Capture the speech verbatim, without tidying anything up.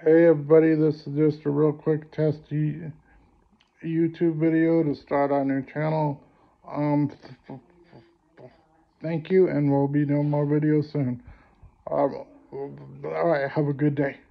Hey everybody, this is just a real quick test YouTube video to start our new channel. Um, thank you, and we'll be doing more videos soon. Um, all right, have a good day.